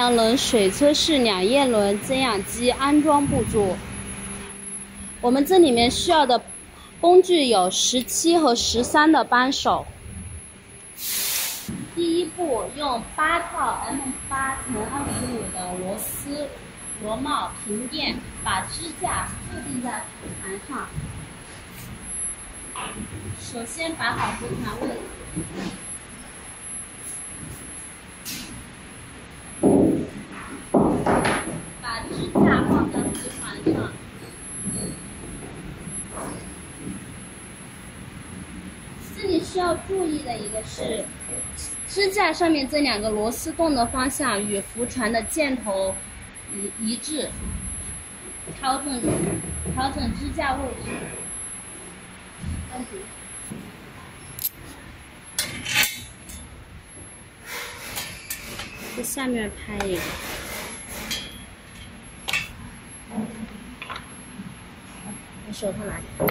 2轮水车式2叶轮增氧机安装步骤。我们这里面需要的工具有17和13的扳手。第一步，用8套 M8×25的螺丝、螺帽、平垫把支架固定在浮船上。首先摆好浮船位置。把支架放在浮船上，这里需要注意的一个是，支架上面这2个螺丝洞的方向与浮船的箭头一致，调整支架位置。在下面拍一个。把手套拿开。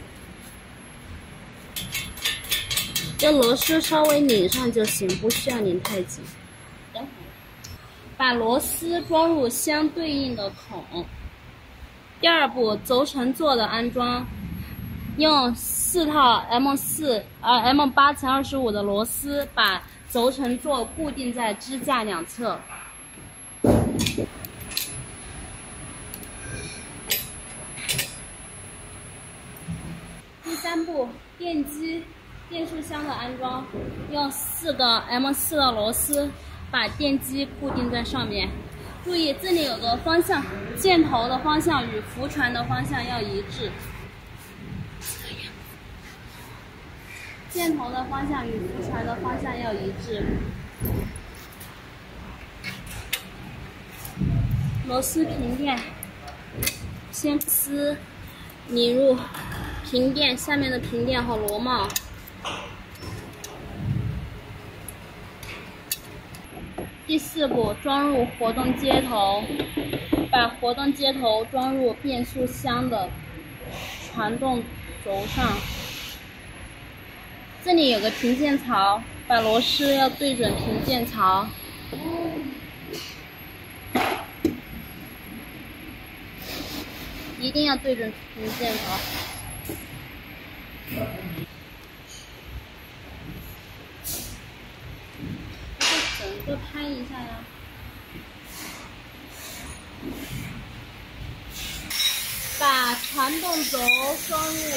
这螺丝稍微拧上就行，不需要拧太紧。等会把螺丝装入相对应的孔。第二步，轴承座的安装，用4套 M8×25的螺丝把轴承座固定在支架两侧。第3步，电机电束箱的安装，用4个 M4的螺丝把电机固定在上面。注意，这里有个方向，箭头的方向与浮船的方向要一致。箭头的方向与浮船的方向要一致。螺丝平垫，先丝拧入平垫下面的平垫和螺帽。第4步，装入活动接头，把活动接头装入变速箱的传动轴上。这里有个平键槽，把螺丝要对准平键槽。一定要对准平键槽。整个拍一下呀。把传动轴装入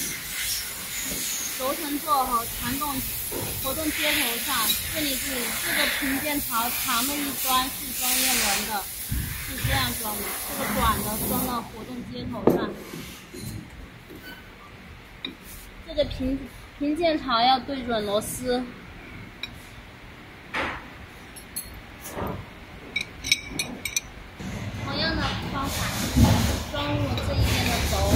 轴承座和传动活动接头上。这里注意，这个平键槽长的一端是装叶轮的，是这样装的，这个短的装到活动接头上。这个平键槽要对准螺丝。同样的方法，装入这一边的轴。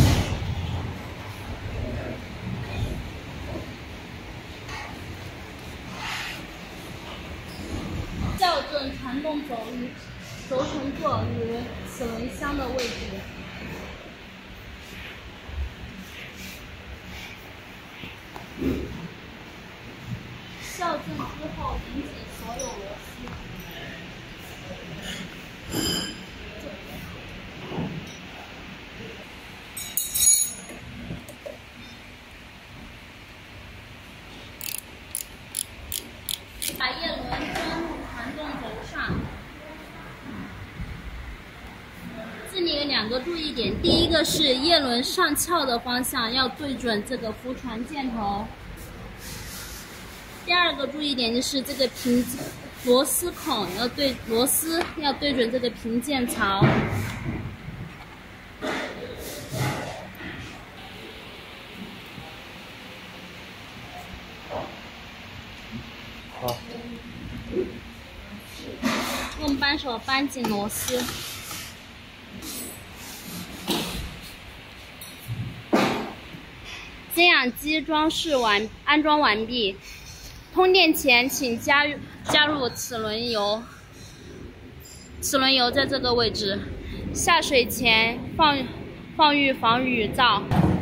校正传动轴与轴承座与齿轮箱的位置。校正之后，拧紧所有螺丝。把叶轮装入传动轴上。这里有2个注意点，第一个是叶轮上翘的方向要对准这个浮船箭头。第2个注意点就是这个螺丝孔螺丝要对准这个平键槽。 好。 用扳手扳紧螺丝。增氧机安装完毕。通电前，请加入齿轮油。齿轮油在这个位置。下水前放预防雨罩。